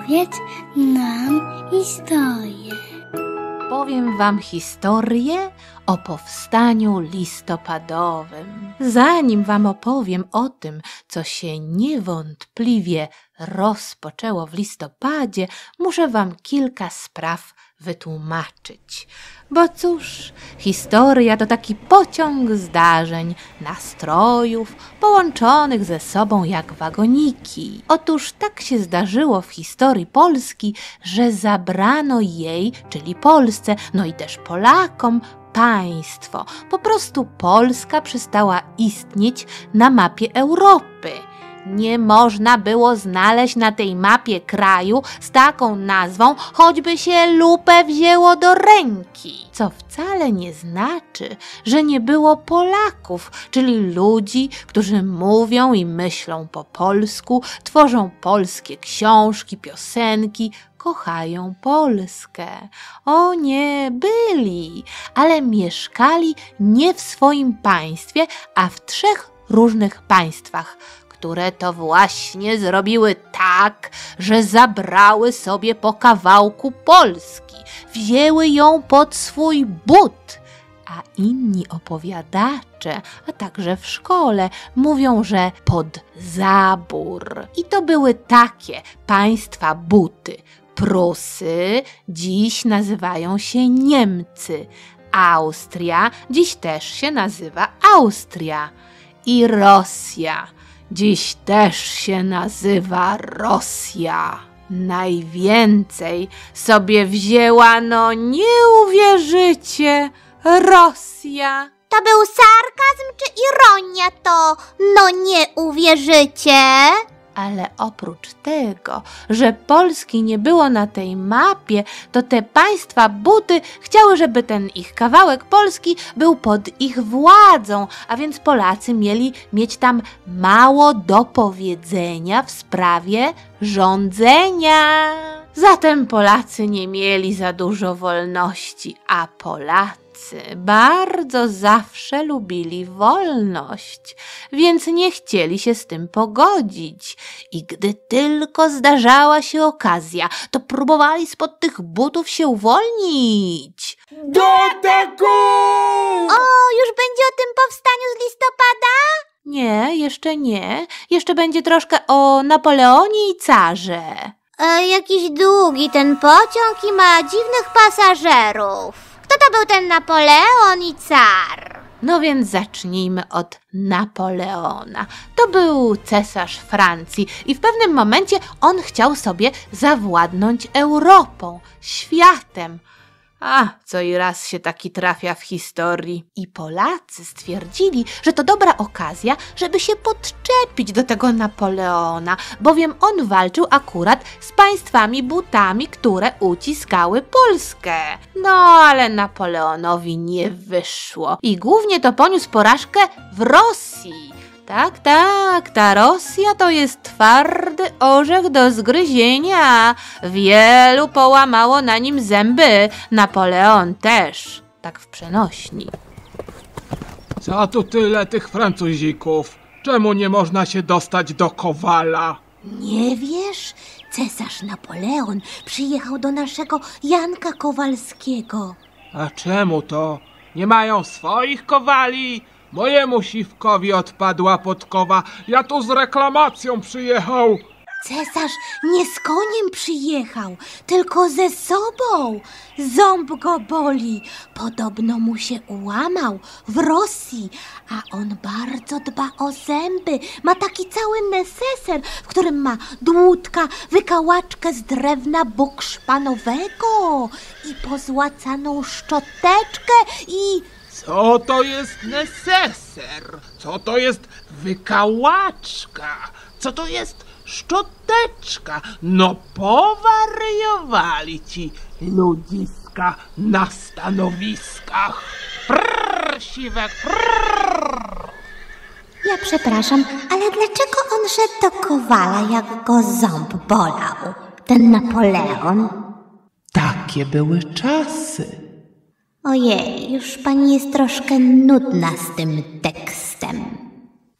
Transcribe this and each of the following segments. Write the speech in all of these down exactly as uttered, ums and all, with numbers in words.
Opowiedz nam historię. Powiem wam historię o powstaniu listopadowym. Zanim wam opowiem o tym, co się niewątpliwie rozpoczęło w listopadzie, muszę wam kilka spraw wytłumaczyć. Bo cóż, historia to taki pociąg zdarzeń, nastrojów, połączonych ze sobą jak wagoniki. Otóż tak się zdarzyło w historii Polski, że zabrano jej, czyli Polsce, no i też Polakom, państwo. Po prostu Polska przestała istnieć na mapie Europy. Nie można było znaleźć na tej mapie kraju z taką nazwą, choćby się lupę wzięło do ręki. Co wcale nie znaczy, że nie było Polaków, czyli ludzi, którzy mówią i myślą po polsku, tworzą polskie książki, piosenki, kochają Polskę. O nie, byli, ale mieszkali nie w swoim państwie, a w trzech różnych państwach, które to właśnie zrobiły tak, że zabrały sobie po kawałku Polski, wzięły ją pod swój but, a inni opowiadacze, a także w szkole mówią, że pod zabór. I to były takie państwa buty. Prusy dziś nazywają się Niemcy, Austria dziś też się nazywa Austria i Rosja dziś też się nazywa Rosja. Najwięcej sobie wzięła, no nie uwierzycie, Rosja. To był sarkazm czy ironia to, no nie uwierzycie? Ale oprócz tego, że Polski nie było na tej mapie, to te państwa buty chciały, żeby ten ich kawałek Polski był pod ich władzą, a więc Polacy mieli mieć tam mało do powiedzenia w sprawie rządzenia. Zatem Polacy nie mieli za dużo wolności, a Polacy bardzo zawsze lubili wolność, więc nie chcieli się z tym pogodzić. I gdy tylko zdarzała się okazja, to próbowali spod tych butów się uwolnić. Do ataku! O, już będzie o tym powstaniu z listopada? Nie, jeszcze nie. Jeszcze będzie troszkę o Napoleonie i carze. E, jakiś długi ten pociąg i ma dziwnych pasażerów. Kto to był ten Napoleon i car? No więc zacznijmy od Napoleona. To był cesarz Francji i w pewnym momencie on chciał sobie zawładnąć Europą, światem. A, co i raz się taki trafia w historii. I Polacy stwierdzili, że to dobra okazja, żeby się podczepić do tego Napoleona, bowiem on walczył akurat z państwami butami, które uciskały Polskę. No, ale Napoleonowi nie wyszło i głównie to poniósł porażkę w Rosji. Tak, tak, ta Rosja to jest twardy orzech do zgryzienia. Wielu połamało na nim zęby. Napoleon też, tak w przenośni. Co tu tyle tych Francuzików? Czemu nie można się dostać do Kowala? Nie wiesz? Cesarz Napoleon przyjechał do naszego Janka Kowalskiego. A czemu to? Nie mają swoich kowali? Mojemu siwkowi odpadła podkowa. Ja tu z reklamacją przyjechał. Cesarz nie z koniem przyjechał, tylko ze sobą. Ząb go boli. Podobno mu się ułamał w Rosji, a on bardzo dba o zęby. Ma taki cały neseser, w którym ma dłutka, wykałaczkę z drewna bukszpanowego i pozłacaną szczoteczkę i... Co to jest neseser? Co to jest wykałaczka? Co to jest szczoteczka? No powariowali ci ludziska na stanowiskach. Prrr, siwek, prrr. Ja przepraszam, ale dlaczego on szedł do Kowala, jak go ząb bolał? Ten Napoleon? Takie były czasy. Ojej, już pani jest troszkę nudna z tym tekstem. W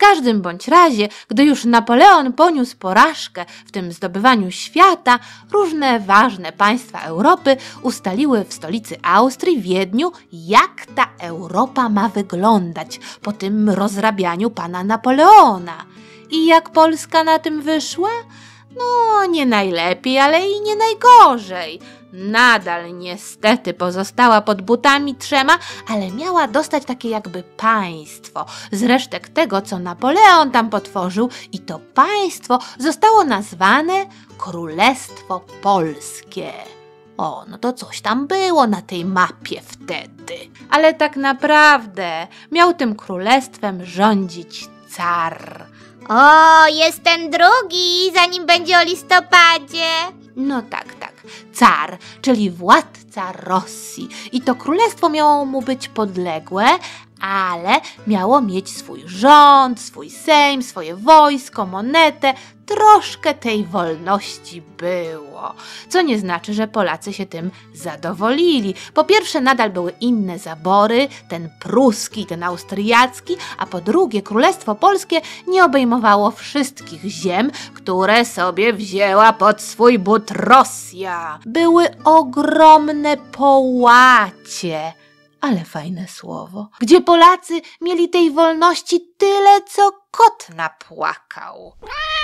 każdym bądź razie, gdy już Napoleon poniósł porażkę w tym zdobywaniu świata, różne ważne państwa Europy ustaliły w stolicy Austrii, Wiedniu, jak ta Europa ma wyglądać po tym rozrabianiu pana Napoleona. I jak Polska na tym wyszła? No, nie najlepiej, ale i nie najgorzej. Nadal niestety pozostała pod butami trzema, ale miała dostać takie jakby państwo z resztek tego, co Napoleon tam potworzył, i to państwo zostało nazwane Królestwo Polskie. O, no to coś tam było na tej mapie wtedy. Ale tak naprawdę miał tym królestwem rządzić car. O, jest ten drugi, zanim będzie o listopadzie. No tak, tak. Car, czyli władca Rosji. I to królestwo miało mu być podległe, ale miało mieć swój rząd, swój sejm, swoje wojsko, monetę. Troszkę tej wolności było, co nie znaczy, że Polacy się tym zadowolili. Po pierwsze, nadal były inne zabory, ten pruski, ten austriacki, a po drugie, Królestwo Polskie nie obejmowało wszystkich ziem, które sobie wzięła pod swój but Rosja. Były ogromne połacie, ale fajne słowo, gdzie Polacy mieli tej wolności tyle, co kot napłakał.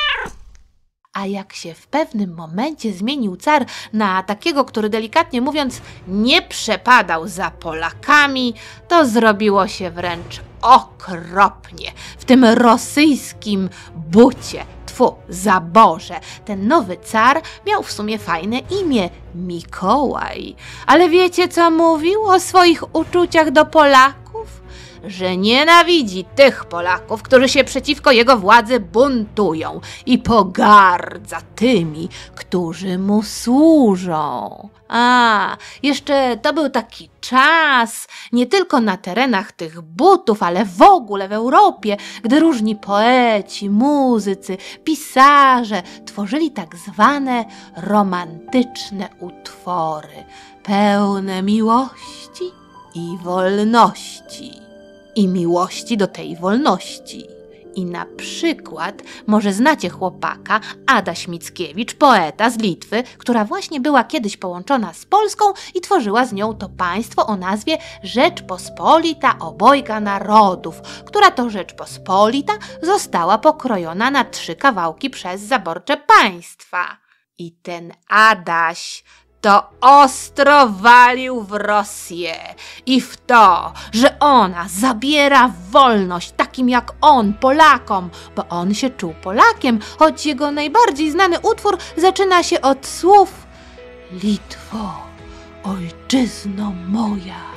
A jak się w pewnym momencie zmienił car na takiego, który delikatnie mówiąc nie przepadał za Polakami, to zrobiło się wręcz okropnie w tym rosyjskim bucie. Tfu, zaborze. Ten nowy car miał w sumie fajne imię, Mikołaj. Ale wiecie, co mówił o swoich uczuciach do Polaków? Że nienawidzi tych Polaków, którzy się przeciwko jego władzy buntują, i pogardza tymi, którzy mu służą. A, jeszcze to był taki czas, nie tylko na terenach tych butów, ale w ogóle w Europie, gdy różni poeci, muzycy, pisarze tworzyli tak zwane romantyczne utwory, pełne miłości i wolności. I miłości do tej wolności. I na przykład może znacie chłopaka Adaś Mickiewicz, poeta z Litwy, która właśnie była kiedyś połączona z Polską i tworzyła z nią to państwo o nazwie Rzeczpospolita Obojga Narodów, która to Rzeczpospolita została pokrojona na trzy kawałki przez zaborcze państwa. I ten Adaś to ostro walił w Rosję i w to, że ona zabiera wolność takim jak on, Polakom, bo on się czuł Polakiem, choć jego najbardziej znany utwór zaczyna się od słów Litwo, ojczyzno moja.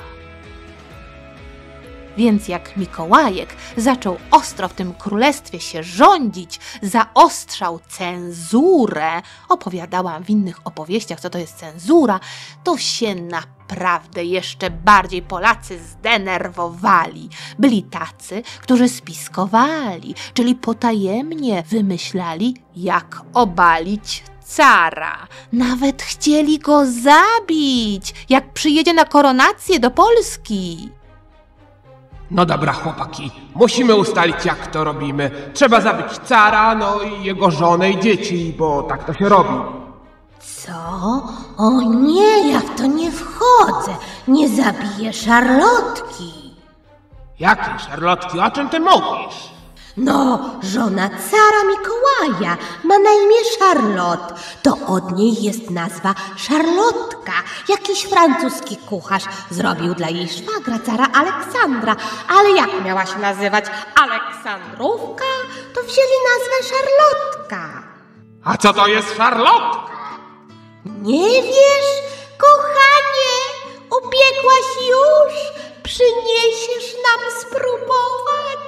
Więc jak Mikołajek zaczął ostro w tym królestwie się rządzić, zaostrzał cenzurę, opowiadałam w innych opowieściach, co to jest cenzura, to się naprawdę jeszcze bardziej Polacy zdenerwowali. Byli tacy, którzy spiskowali, czyli potajemnie wymyślali, jak obalić cara. Nawet chcieli go zabić, jak przyjedzie na koronację do Polski. No dobra, chłopaki, musimy ustalić, jak to robimy. Trzeba zabić cara, no i jego żonę i dzieci, bo tak to się robi. Co? O nie, ja w to nie wchodzę. Nie zabiję Szarlotki. Jakie szarlotki? O czym ty mówisz? No, żona cara Mikołaja ma na imię Charlotte. To od niej jest nazwa Szarlotka. Jakiś francuski kucharz zrobił dla jej szwagra, cara Aleksandra. Ale jak miała się nazywać Aleksandrówka, to wzięli nazwę Szarlotka. A co to jest szarlotka? Nie wiesz? Kochanie, upiekłaś już? Przyniesiesz nam spróbować?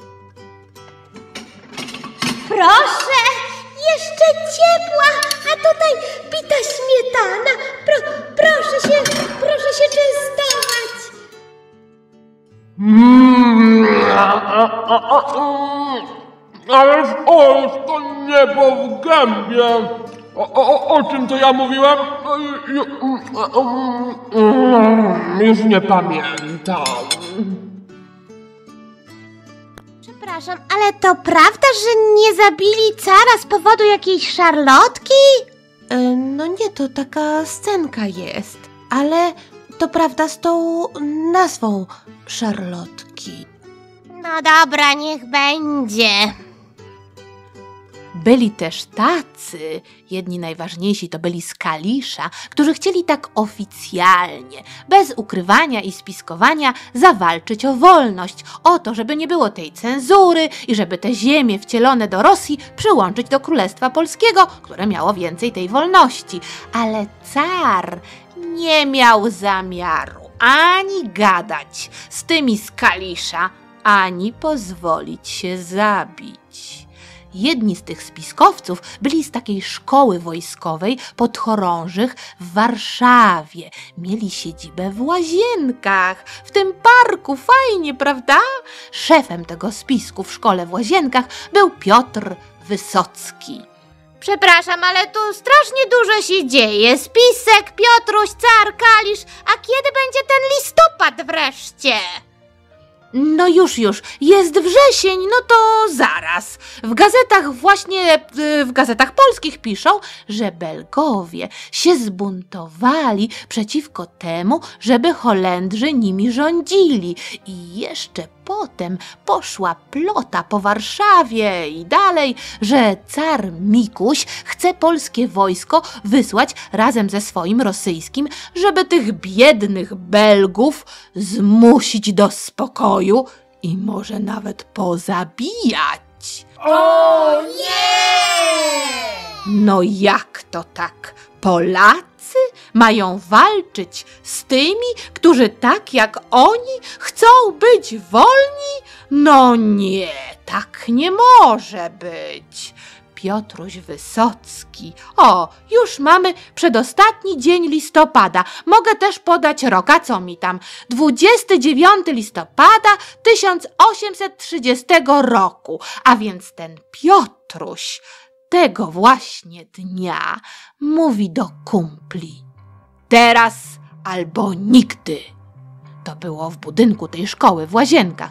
Proszę, jeszcze ciepła, a tutaj bita śmietana. Pro, proszę się, proszę się częstować. Mm, ależ ależ to niebo w gębie. O, o, o czym to ja mówiłem? Już nie pamiętam. Przepraszam, ale to prawda, że nie zabili cara z powodu jakiejś szarlotki? E, no nie, to taka scenka jest, ale to prawda z tą nazwą szarlotki. No dobra, niech będzie. Byli też tacy, jedni najważniejsi to byli z Kalisza, którzy chcieli tak oficjalnie, bez ukrywania i spiskowania, zawalczyć o wolność, o to, żeby nie było tej cenzury i żeby te ziemie wcielone do Rosji przyłączyć do Królestwa Polskiego, które miało więcej tej wolności. Ale car nie miał zamiaru ani gadać z tymi z Kalisza, ani pozwolić się zabić. Jedni z tych spiskowców byli z takiej szkoły wojskowej podchorążych w Warszawie. Mieli siedzibę w Łazienkach, w tym parku. Fajnie, prawda? Szefem tego spisku w szkole w Łazienkach był Piotr Wysocki. Przepraszam, ale tu strasznie dużo się dzieje. Spisek, Piotruś, car, Kalisz. A kiedy będzie ten listopad wreszcie? No już, już, jest wrzesień, no to zaraz. W gazetach właśnie, w gazetach polskich piszą, że Belgowie się zbuntowali przeciwko temu, żeby Holendrzy nimi rządzili. I jeszcze potem poszła plota po Warszawie i dalej, że car Mikuś chce polskie wojsko wysłać razem ze swoim rosyjskim, żeby tych biednych Belgów zmusić do spokoju i może nawet pozabijać. O nie! No jak to tak? Polacy mają walczyć z tymi, którzy tak jak oni chcą być wolni? No nie, tak nie może być. Piotruś Wysocki. O, już mamy przedostatni dzień listopada. Mogę też podać rok, a co mi tam? dwudziestego dziewiątego listopada tysiąc osiemset trzydziestego roku. A więc ten Piotruś tego właśnie dnia mówi do kumpli: teraz albo nigdy. To było w budynku tej szkoły w Łazienkach.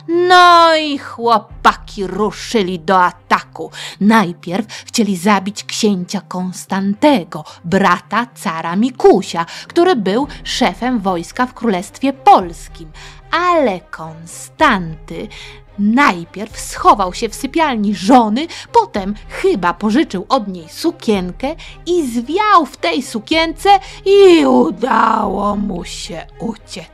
No i chłopaki ruszyli do ataku. Najpierw chcieli zabić księcia Konstantego, brata cara Mikusia, który był szefem wojska w Królestwie Polskim. Ale Konstanty najpierw schował się w sypialni żony, potem chyba pożyczył od niej sukienkę i zwiał w tej sukience i udało mu się uciec.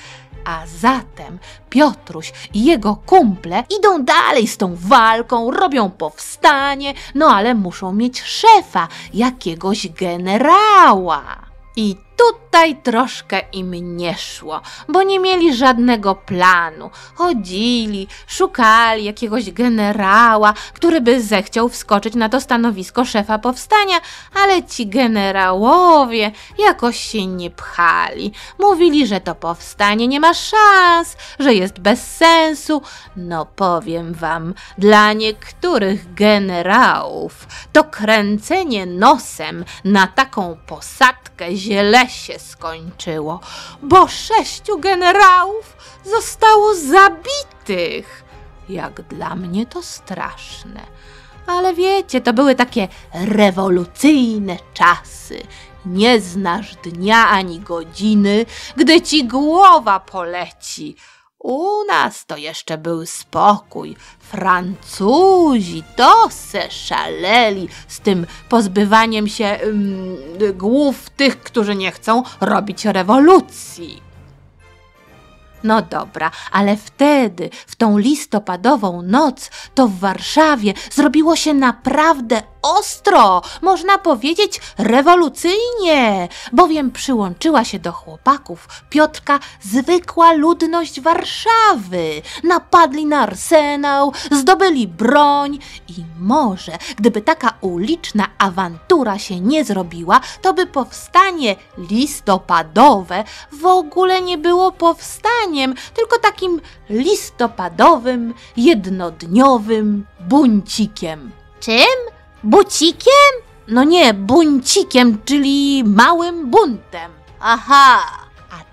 A zatem Piotruś i jego kumple idą dalej z tą walką, robią powstanie, no ale muszą mieć szefa, jakiegoś generała. I tutaj troszkę im nie szło, bo nie mieli żadnego planu. Chodzili, szukali jakiegoś generała, który by zechciał wskoczyć na to stanowisko szefa powstania, ale ci generałowie jakoś się nie pchali. Mówili, że to powstanie nie ma szans, że jest bez sensu. No powiem wam, dla niektórych generałów to kręcenie nosem na taką posadkę źle się skończyło, bo sześciu generałów zostało zabitych. Jak dla mnie to straszne. Ale wiecie, to były takie rewolucyjne czasy. Nie znasz dnia ani godziny, gdy ci głowa poleci. U nas to jeszcze był spokój. Francuzi to se szaleli z tym pozbywaniem się ym, głów tych, którzy nie chcą robić rewolucji. No dobra, ale wtedy, w tą listopadową noc, to w Warszawie zrobiło się naprawdę ostro, można powiedzieć rewolucyjnie, bowiem przyłączyła się do chłopaków Piotrka zwykła ludność Warszawy. Napadli na arsenał, zdobyli broń i może, gdyby taka uliczna awantura się nie zrobiła, to by powstanie listopadowe w ogóle nie było powstaniem, tylko takim listopadowym, jednodniowym buncikiem. Czym? Bucikiem? No nie, buncikiem, czyli małym buntem. Aha. A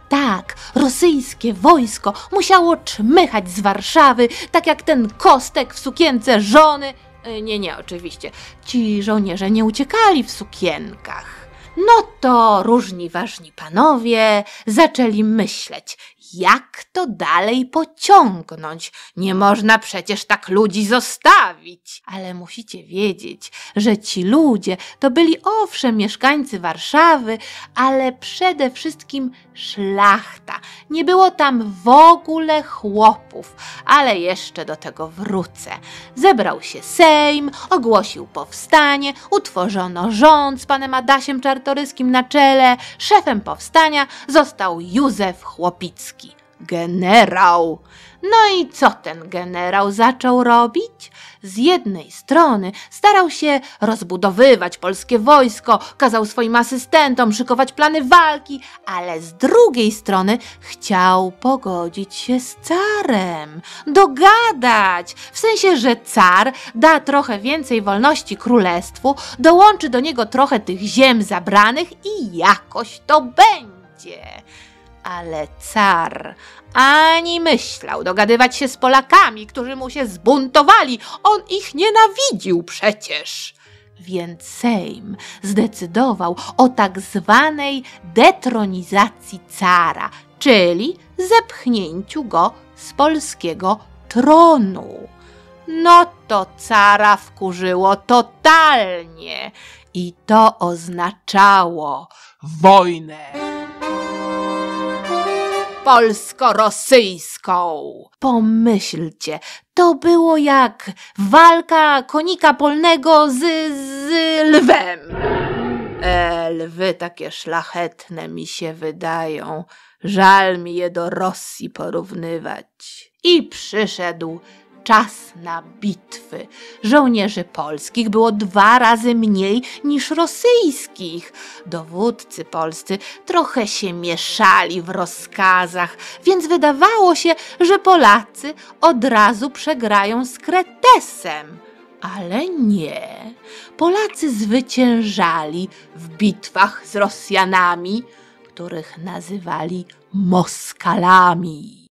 Tak, rosyjskie wojsko musiało czmychać z Warszawy, tak jak ten Kostek w sukience żony. Nie, nie, oczywiście. Ci żołnierze nie uciekali w sukienkach. No to różni ważni panowie zaczęli myśleć, jak to dalej pociągnąć. Nie można przecież tak ludzi zostawić. Ale musicie wiedzieć, że ci ludzie to byli owszem mieszkańcy Warszawy, ale przede wszystkim szlachta. Nie było tam w ogóle chłopów, ale jeszcze do tego wrócę. Zebrał się Sejm, ogłosił powstanie, utworzono rząd z panem Adasiem Czartoryskim na czele. Szefem powstania został Józef Chłopicki. Generał. No i co ten generał zaczął robić? Z jednej strony starał się rozbudowywać polskie wojsko, kazał swoim asystentom szykować plany walki, ale z drugiej strony chciał pogodzić się z carem, dogadać, w sensie, że car da trochę więcej wolności królestwu, dołączy do niego trochę tych ziem zabranych i jakoś to będzie. Ale car ani myślał dogadywać się z Polakami, którzy mu się zbuntowali. On ich nienawidził przecież. Więc Sejm zdecydował o tak zwanej detronizacji cara, czyli zepchnięciu go z polskiego tronu. No to cara wkurzyło totalnie i to oznaczało Wojnę polsko-rosyjską. Pomyślcie, to było jak walka konika polnego z, z lwem. E, lwy takie szlachetne mi się wydają. Żal mi je do Rosji porównywać. I przyszedł czas na bitwy. Żołnierzy polskich było dwa razy mniej niż rosyjskich. Dowódcy polscy trochę się mieszali w rozkazach, więc wydawało się, że Polacy od razu przegrają z Kretesem. Ale nie. Polacy zwyciężali w bitwach z Rosjanami, których nazywali Moskalami.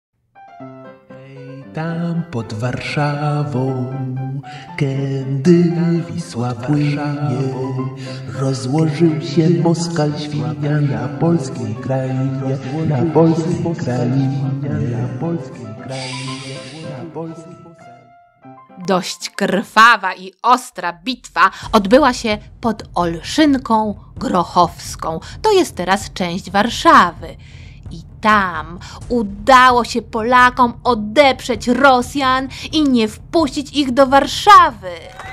Tam pod Warszawą, kiedy Wisła płynie, rozłożył się Moskal świnia na polskiej krainie, na polskiej krainie, na polskiej krainie, na polskiej krainie. Dość krwawa i ostra bitwa odbyła się pod Olszynką Grochowską. To jest teraz część Warszawy. I tam udało się Polakom odeprzeć Rosjan i nie wpuścić ich do Warszawy.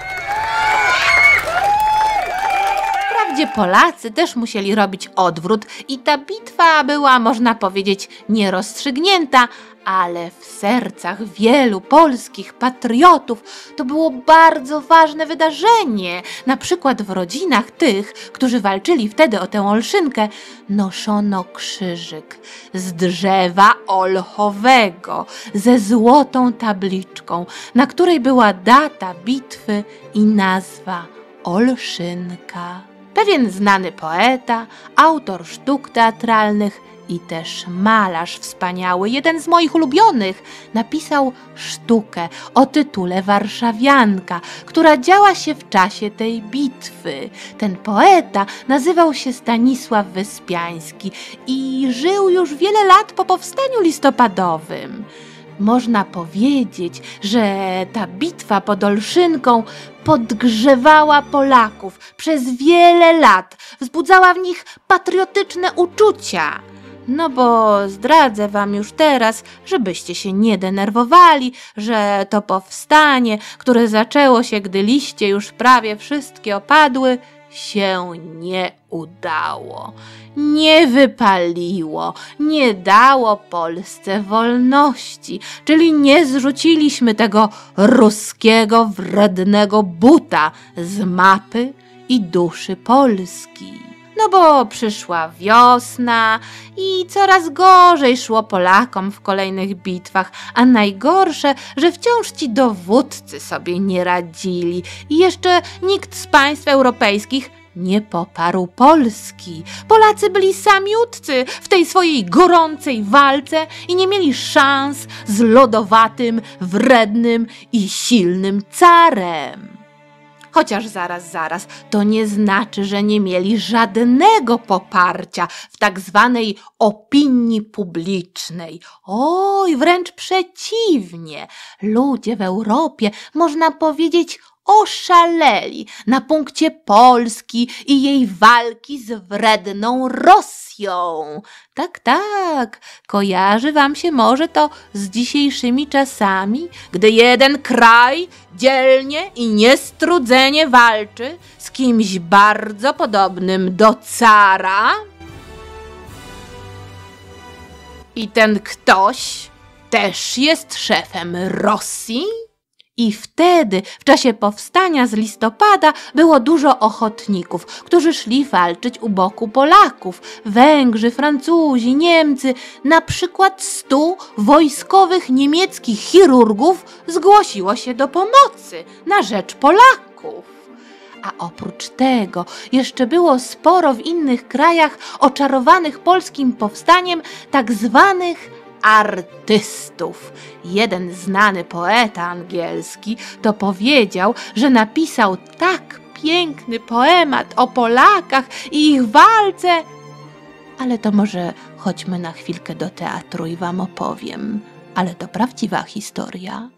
Wprawdzie Polacy też musieli robić odwrót i ta bitwa była, można powiedzieć, nierozstrzygnięta, ale w sercach wielu polskich patriotów to było bardzo ważne wydarzenie. Na przykład w rodzinach tych, którzy walczyli wtedy o tę Olszynkę, noszono krzyżyk z drzewa olchowego ze złotą tabliczką, na której była data bitwy i nazwa Olszynka. Pewien znany poeta, autor sztuk teatralnych i też malarz wspaniały, jeden z moich ulubionych, napisał sztukę o tytule Warszawianka, która działa się w czasie tej bitwy. Ten poeta nazywał się Stanisław Wyspiański i żył już wiele lat po powstaniu listopadowym. Można powiedzieć, że ta bitwa pod Olszynką podgrzewała Polaków przez wiele lat, wzbudzała w nich patriotyczne uczucia. No bo zdradzę wam już teraz, żebyście się nie denerwowali, że to powstanie, które zaczęło się, gdy liście już prawie wszystkie opadły, się nie udało. Nie wypaliło, nie dało Polsce wolności, czyli nie zrzuciliśmy tego ruskiego, wrednego buta z mapy i duszy Polski. No bo przyszła wiosna i coraz gorzej szło Polakom w kolejnych bitwach, a najgorsze, że wciąż ci dowódcy sobie nie radzili i jeszcze nikt z państw europejskich nie poparł Polski. Polacy byli samiutcy w tej swojej gorącej walce i nie mieli szans z lodowatym, wrednym i silnym carem. Chociaż zaraz, zaraz, to nie znaczy, że nie mieli żadnego poparcia w tak zwanej opinii publicznej. Oj, wręcz przeciwnie. Ludzie w Europie, można powiedzieć, oszaleli na punkcie Polski i jej walki z wredną Rosją. Tak, tak, kojarzy wam się może to z dzisiejszymi czasami, gdy jeden kraj dzielnie i niestrudzenie walczy z kimś bardzo podobnym do cara. I ten ktoś też jest szefem Rosji? I wtedy, w czasie powstania z listopada, było dużo ochotników, którzy szli walczyć u boku Polaków. Węgrzy, Francuzi, Niemcy, na przykład stu wojskowych niemieckich chirurgów zgłosiło się do pomocy na rzecz Polaków. A oprócz tego jeszcze było sporo w innych krajach oczarowanych polskim powstaniem tak zwanych artystów. Jeden znany poeta angielski to powiedział, że napisał tak piękny poemat o Polakach i ich walce. Ale to może chodźmy na chwilkę do teatru i wam opowiem. Ale to prawdziwa historia.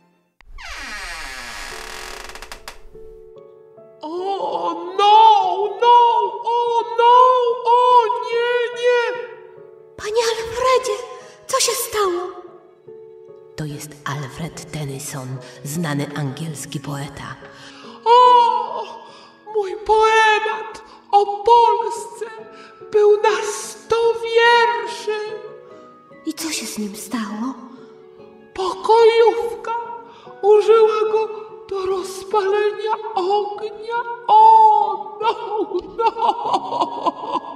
O, no, no, o, no, o, nie, nie. Panie Alfredzie, co się stało? To jest Alfred Tennyson, znany angielski poeta. O, mój poemat o Polsce był na sto wierszy. I co się z nim stało? Pokojówka użyła go do rozpalenia ognia. O, no, no.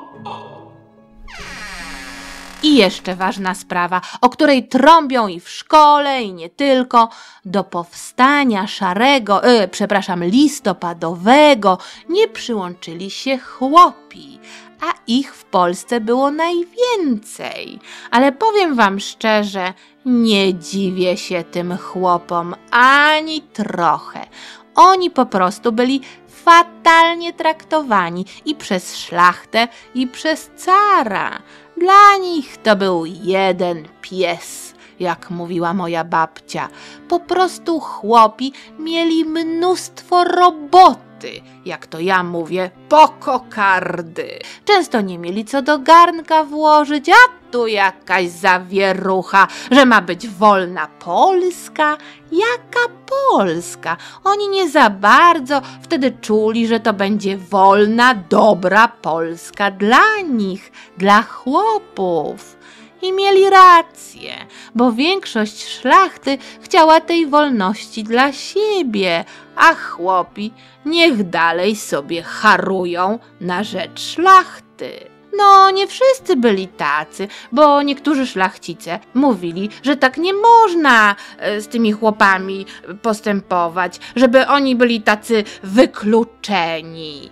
I jeszcze ważna sprawa, o której trąbią i w szkole, i nie tylko. Do powstania szarego, yy, przepraszam, listopadowego nie przyłączyli się chłopi, a ich w Polsce było najwięcej. Ale powiem wam szczerze, nie dziwię się tym chłopom ani trochę. Oni po prostu byli fatalnie traktowani i przez szlachtę, i przez cara. Dla nich to był jeden pies, jak mówiła moja babcia. Po prostu chłopi mieli mnóstwo roboty, jak to ja mówię, po kokardy. Często nie mieli co do garnka włożyć, a tu jakaś zawierucha, że ma być wolna Polska. Jaka Polska? Oni nie za bardzo wtedy czuli, że to będzie wolna, dobra Polska dla nich, dla chłopów. I mieli rację, bo większość szlachty chciała tej wolności dla siebie, a chłopi niech dalej sobie harują na rzecz szlachty. No, nie wszyscy byli tacy, bo niektórzy szlachcice mówili, że tak nie można z tymi chłopami postępować, żeby oni byli tacy wykluczeni.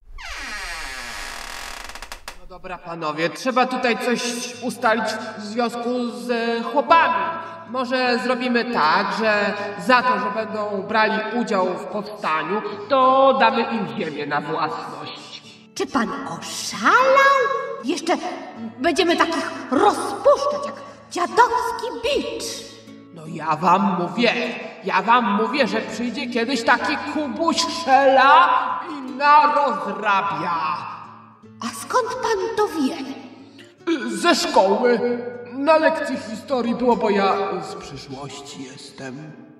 Dobra, panowie, trzeba tutaj coś ustalić w związku z chłopami. Może zrobimy tak, że za to, że będą brali udział w powstaniu, to damy im ziemię na własność. Czy pan oszalał? Jeszcze będziemy takich rozpuszczać jak dziadowski bicz. No ja wam mówię, ja wam mówię, że przyjdzie kiedyś taki Kubuś Szela i narozrabia. A skąd pan to wie? Ze szkoły. Na lekcji historii było, bo ja z przyszłości jestem.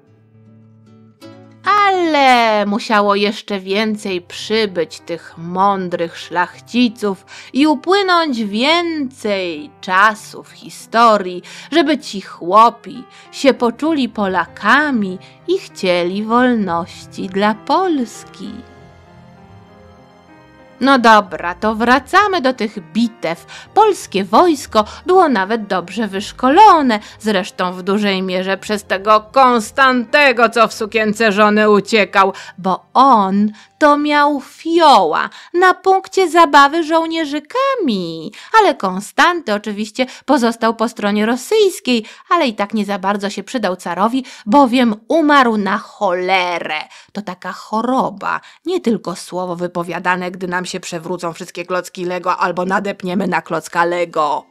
Ale musiało jeszcze więcej przybyć tych mądrych szlachciców i upłynąć więcej czasu w historii, żeby ci chłopi się poczuli Polakami i chcieli wolności dla Polski. No dobra, to wracamy do tych bitew. Polskie wojsko było nawet dobrze wyszkolone, zresztą w dużej mierze przez tego Konstantego, co w sukience żony uciekał, bo on to miał fioła na punkcie zabawy żołnierzykami. Ale Konstanty oczywiście pozostał po stronie rosyjskiej, ale i tak nie za bardzo się przydał carowi, bowiem umarł na cholerę. To taka choroba, nie tylko słowo wypowiadane, gdy nam się przewrócą wszystkie klocki Lego albo nadepniemy na klocka Lego.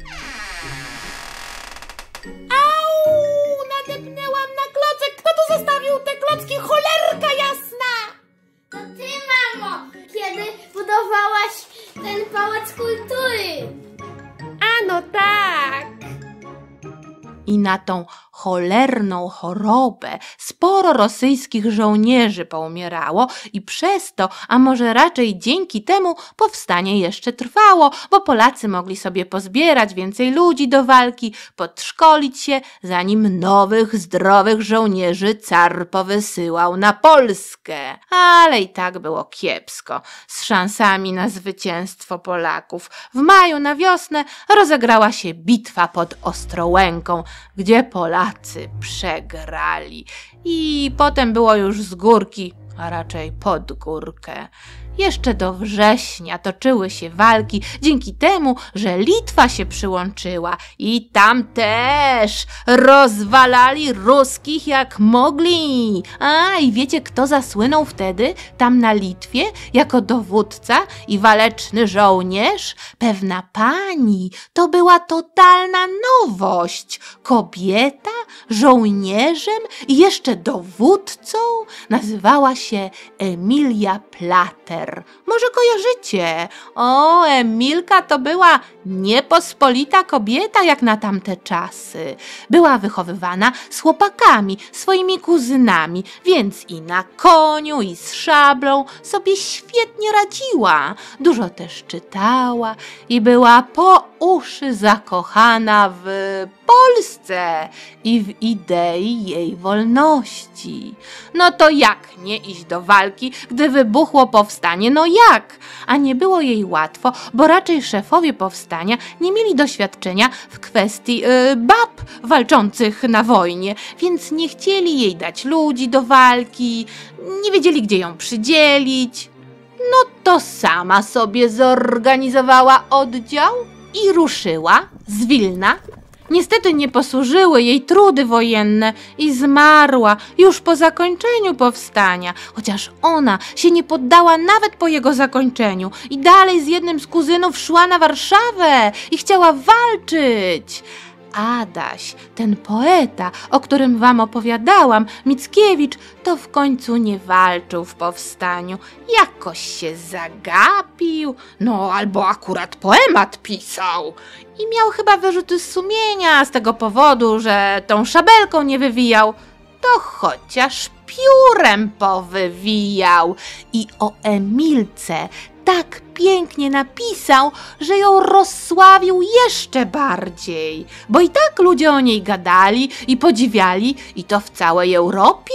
Au! Nadepnęłam na klocek! Kto tu zostawił te klocki? Cholerka jasna! To ty, mamo, kiedy budowałaś ten pałac kultury. A no tak! I na tą cholerną chorobę sporo rosyjskich żołnierzy poumierało i przez to, a może raczej dzięki temu, powstanie jeszcze trwało, bo Polacy mogli sobie pozbierać więcej ludzi do walki, podszkolić się, zanim nowych, zdrowych żołnierzy car powysyłał na Polskę. Ale i tak było kiepsko z szansami na zwycięstwo Polaków. W maju na wiosnę rozegrała się bitwa pod Ostrołęką, gdzie Polacy przegrali i potem było już z górki, a raczej pod górkę. Jeszcze do września toczyły się walki dzięki temu, że Litwa się przyłączyła i tam też rozwalali ruskich jak mogli. A i wiecie, kto zasłynął wtedy tam na Litwie jako dowódca i waleczny żołnierz? Pewna pani. To była totalna nowość. Kobieta, żołnierzem i jeszcze dowódcą. Nazywała się Emilia Plater. Może kojarzycie? O, Emilka to była niepospolita kobieta jak na tamte czasy. Była wychowywana z chłopakami, swoimi kuzynami, więc i na koniu, i z szablą sobie świetnie radziła. Dużo też czytała i była po uszy zakochana w Polsce i w idei jej wolności. No to jak nie iść do walki, gdy wybuchło powstanie? No jak? A nie było jej łatwo, bo raczej szefowie powstania nie mieli doświadczenia w kwestii yy, bab walczących na wojnie, więc nie chcieli jej dać ludzi do walki, nie wiedzieli, gdzie ją przydzielić. No to sama sobie zorganizowała oddział i ruszyła z Wilna. Niestety nie posłużyły jej trudy wojenne i zmarła już po zakończeniu powstania, chociaż ona się nie poddała nawet po jego zakończeniu i dalej z jednym z kuzynów szła na Warszawę i chciała walczyć. Adaś, ten poeta, o którym wam opowiadałam, Mickiewicz, to w końcu nie walczył w powstaniu. Jakoś się zagapił, no albo akurat poemat pisał. I miał chyba wyrzuty sumienia z tego powodu, że tą szabelką nie wywijał. To chociaż piórem powywijał. I o Emilce tak pięknie napisał, że ją rozsławił jeszcze bardziej, bo i tak ludzie o niej gadali i podziwiali i to w całej Europie.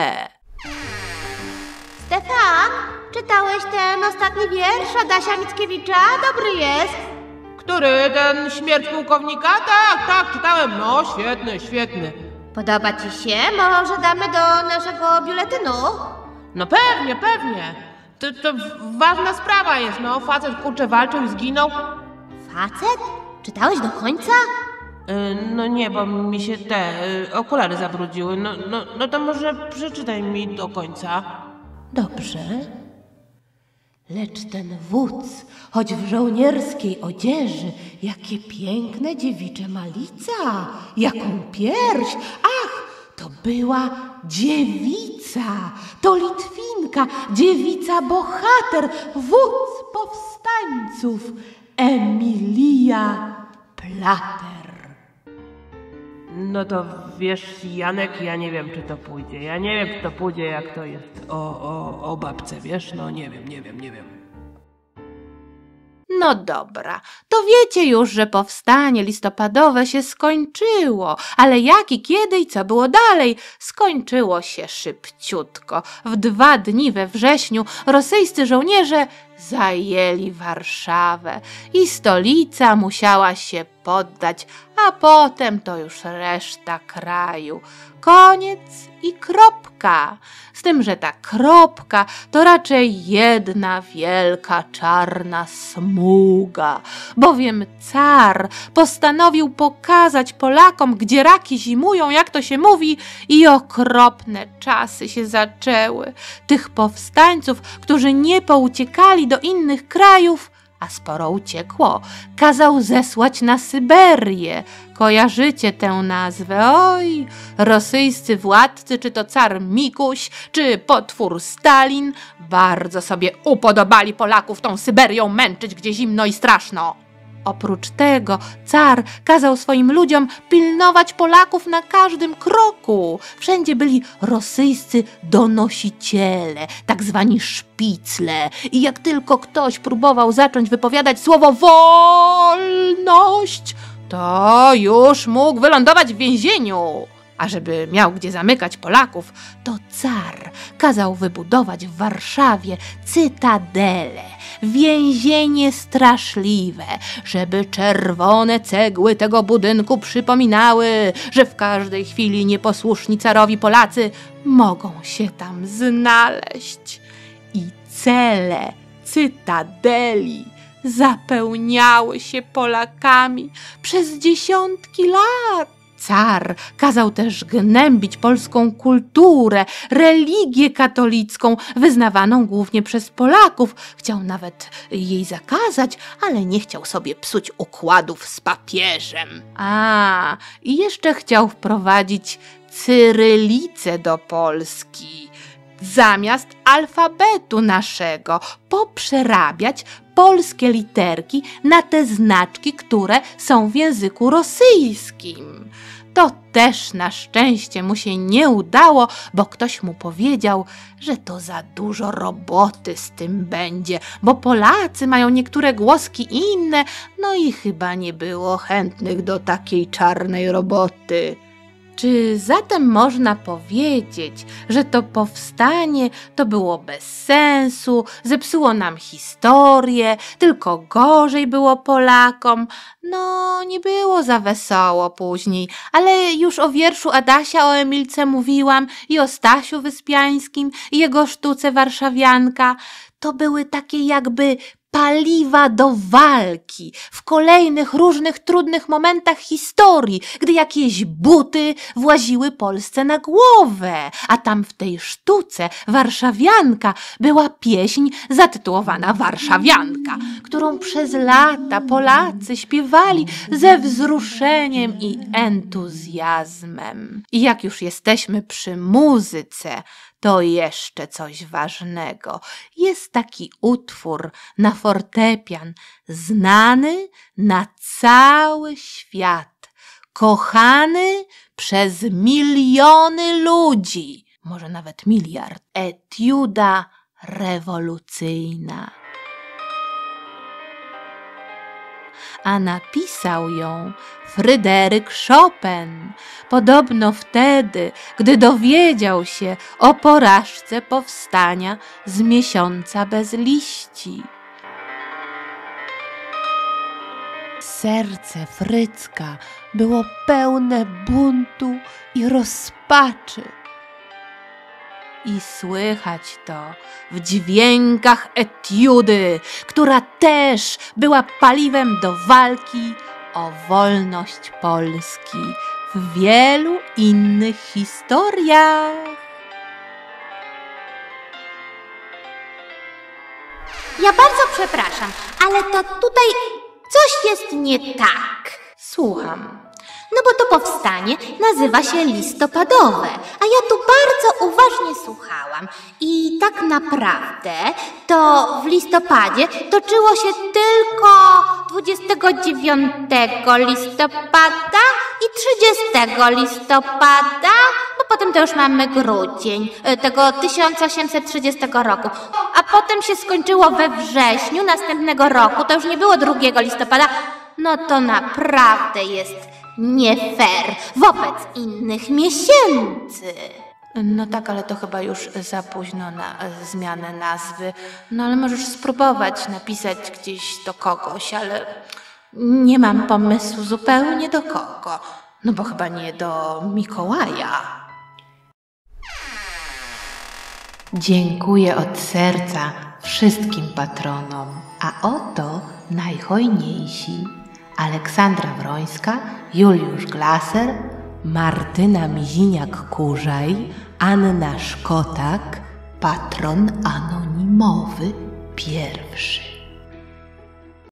Stefan, czytałeś ten ostatni wiersz Adasia Mickiewicza? Dobry jest. Który? Ten śmierć pułkownika? Tak, tak, czytałem. No, świetny, świetny. Podoba ci się? Może damy do naszego biuletynu? No pewnie, pewnie. To, to ważna sprawa jest, no. Facet, kurczę, walczył i zginął. Facet? Czytałeś do końca? Yy, no nie, bo mi się te yy, okulary zabrudziły. No, no, no to może przeczytaj mi do końca. Dobrze. Lecz ten wódz, choć w żołnierskiej odzieży, jakie piękne dziewicze malica, jaką pierś, ach, to była dziewica, to Litwinka, dziewica bohater, wódz powstańców, Emilia Plater. No to wiesz, Janek, ja nie wiem, czy to pójdzie. Ja nie wiem, czy to pójdzie, jak to jest o, o, o babce, wiesz? No nie wiem, nie wiem, nie wiem. No dobra, to wiecie już, że powstanie listopadowe się skończyło, ale jak i kiedy i co było dalej? Skończyło się szybciutko. W dwa dni we wrześniu rosyjscy żołnierze zajęli Warszawę i stolica musiała się poddać, a potem to już reszta kraju. Koniec i kropka. Z tym, że ta kropka to raczej jedna wielka czarna smuga, bowiem car postanowił pokazać Polakom, gdzie raki zimują, jak to się mówi, i okropne czasy się zaczęły. Tych powstańców, którzy nie pouciekali do innych krajów, a sporo uciekło, kazał zesłać na Syberię. Kojarzycie tę nazwę? Oj, rosyjscy władcy, czy to car Mikuś, czy potwór Stalin, bardzo sobie upodobali Polaków tą Syberią męczyć, gdzie zimno i straszno. Oprócz tego car kazał swoim ludziom pilnować Polaków na każdym kroku. Wszędzie byli rosyjscy donosiciele, tak zwani szpicle. I jak tylko ktoś próbował zacząć wypowiadać słowo wolność, to już mógł wylądować w więzieniu. A żeby miał gdzie zamykać Polaków, to car kazał wybudować w Warszawie cytadelę, więzienie straszliwe, żeby czerwone cegły tego budynku przypominały, że w każdej chwili nieposłuszni carowi Polacy mogą się tam znaleźć. I cele cytadeli zapełniały się Polakami przez dziesiątki lat. Car kazał też gnębić polską kulturę, religię katolicką, wyznawaną głównie przez Polaków. Chciał nawet jej zakazać, ale nie chciał sobie psuć układów z papieżem. A, i jeszcze chciał wprowadzić cyrylicę do Polski. Zamiast alfabetu naszego poprzerabiać polskie literki na te znaczki, które są w języku rosyjskim. To też na szczęście mu się nie udało, bo ktoś mu powiedział, że to za dużo roboty z tym będzie, bo Polacy mają niektóre głoski inne, no i chyba nie było chętnych do takiej czarnej roboty. Czy zatem można powiedzieć, że to powstanie to było bez sensu, zepsuło nam historię, tylko gorzej było Polakom? No, nie było za wesoło później, ale już o wierszu Adasia o Emilce mówiłam i o Stasiu Wyspiańskim i jego sztuce Warszawianka. To były takie jakby paliwa do walki w kolejnych różnych trudnych momentach historii, gdy jakieś buty właziły Polsce na głowę, a tam w tej sztuce Warszawianka była pieśń zatytułowana Warszawianka, którą przez lata Polacy śpiewali ze wzruszeniem i entuzjazmem. I jak już jesteśmy przy muzyce, to jeszcze coś ważnego. Jest taki utwór na fortepian, znany na cały świat, kochany przez miliony ludzi, może nawet miliard. Etiuda rewolucyjna. A napisał ją Fryderyk Chopin, podobno wtedy, gdy dowiedział się o porażce powstania z miesiąca bez liści. Serce Frycka było pełne buntu i rozpaczy. I słychać to w dźwiękach etiudy, która też była paliwem do walki o wolność Polski w wielu innych historiach. Ja bardzo przepraszam, ale to tutaj coś jest nie tak. Słucham. No bo to powstanie nazywa się listopadowe, a ja tu bardzo uważnie słuchałam. I tak naprawdę to w listopadzie toczyło się tylko dwudziestego dziewiątego listopada i trzydziestego listopada, bo a potem to już mamy grudzień y, tego tysiąc osiemset trzydziestego roku. A potem się skończyło we wrześniu następnego roku, to już nie było drugiego listopada. No to naprawdę jest nie fair wobec innych miesięcy. No tak, ale to chyba już za późno na e, zmianę nazwy. No ale możesz spróbować napisać gdzieś do kogoś, ale nie mam pomysłu zupełnie do kogo. No bo chyba nie do Mikołaja. Dziękuję od serca wszystkim patronom, a oto najhojniejsi: Aleksandra Wrońska, Juliusz Glaser, Martyna Miziniak-Kurzaj, Anna Szkotak, patron anonimowy pierwszy.